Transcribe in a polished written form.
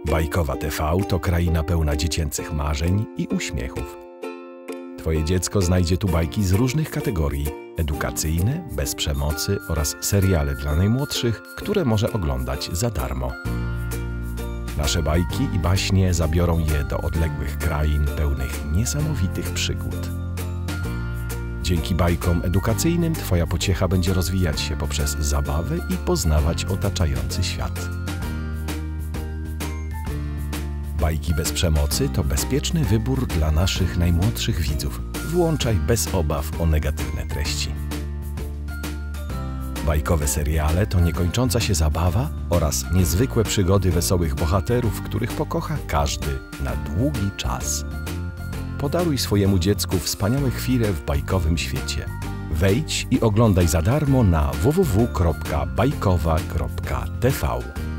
Bajkowa TV to kraina pełna dziecięcych marzeń i uśmiechów. Twoje dziecko znajdzie tu bajki z różnych kategorii: edukacyjne, bez przemocy oraz seriale dla najmłodszych, które może oglądać za darmo. Nasze bajki i baśnie zabiorą je do odległych krain pełnych niesamowitych przygód. Dzięki bajkom edukacyjnym Twoja pociecha będzie rozwijać się poprzez zabawę i poznawać otaczający świat. Bajki bez przemocy to bezpieczny wybór dla naszych najmłodszych widzów. Włączaj bez obaw o negatywne treści. Bajkowe seriale to niekończąca się zabawa oraz niezwykłe przygody wesołych bohaterów, których pokocha każdy na długi czas. Podaruj swojemu dziecku wspaniałe chwile w bajkowym świecie. Wejdź i oglądaj za darmo na www.bajkowa.tv.